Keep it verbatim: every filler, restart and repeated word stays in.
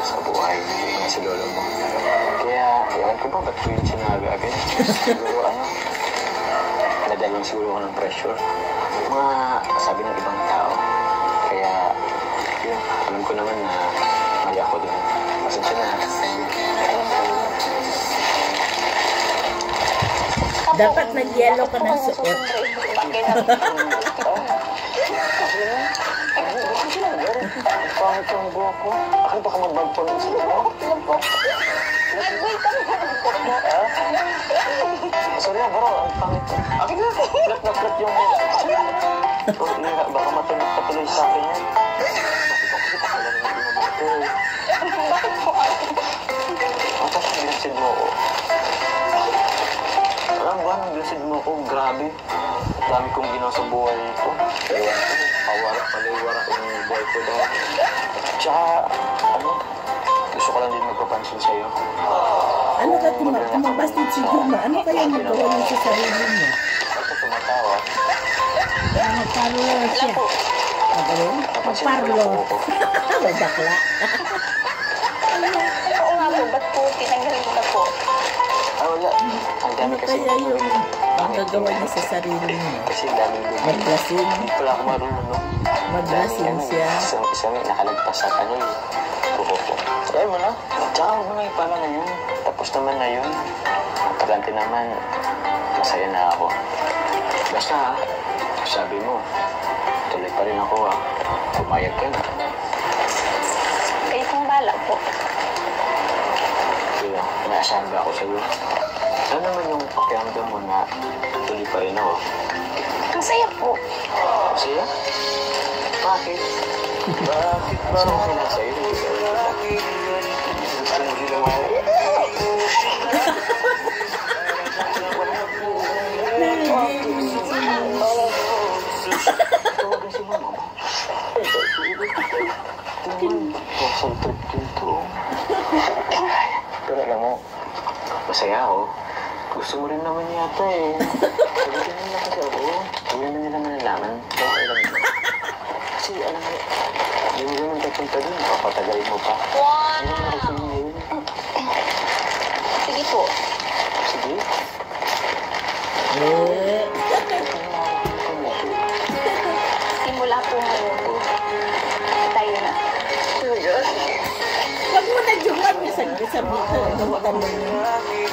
sa buhay ng si lolo mo. Kaya, ewan ko ba, ba't ko yun sinabi agad? Siguro, ano, nadalawang siguro ako ng pressure. Mga sabi ng ibang tao. Kaya, yun, alam ko naman na mali ako dun. Pasensya na. Dapat nag-yellow ka ng suot. Pangit yung buhok ko. Akin baka magbagpon sa buhok. Alam po. Nag-wait ka naman po mo. Sorry na, bro. Ang pangit. Akin na. Flat na flat yung buhok. O, Ira, baka matunog ka tuloy sa akin yan. Bakit ako lang hindi naman ito eh. Bakit po? Ang tapos nilasid mo ko. Alam ba, nang nilasid mo ko, grabe. Ang dami kong ginawa sa buhay ko. Ewan ko, pawarak paliwarak yung buhay ko daw. Tsaka, ano, gusto ko lang din magpapansin sa'yo. Ano ka tumabastit si Juma? Ano kaya nagawa niya sa sarili niya? Ako tumatawa. Nagparlo siya. Magaling? Nagparlo. Nagdakla. Oo nga po, ba't po tinanggal mo na po? Ah, wala. Ang dami Ano kasi. kaya yung magagawa niya sa sarili niya? Kasi ang dami dumi. Maglasing. Hindi pala ako marunong, no? Maglasing siya. Isang isang nakalagpas sa ano eh. Buko po. Ayaw mo na. Tsaka huwag mo na ipala na yun. Tapos naman na yun. Pagante naman, masaya na ako. Basta ha, sabi mo, tuloy pa rin ako ha. Pumayag ka na. Kayo pong bala po. Kaya, may asahan ba ako sa'yo? Ano naman yung pakiramdam mo na tuloy pa rin ako? Ang saya po. Masaya? Bakit? Bakit ba ako sila sa'yo? Gusto mo sila mo? Tawagan si mama mo. Kasal trip dito. Pero alam mo, masaya ako. Gusto mo rin naman yata eh. Sabihin mo na kasi ako. Hindi naman nila malalaman. Kaya alam mo. Kasi alam mo, hindi mo naman papunta dun. Papatagalin mo pa. Hindi naman ako sa'yo ngayon. Sige po. Sige. Eh. Simula po ngayon. Tayo na. Huwag mo na Juma. Sabi-sabi ka. Gawa ka mo.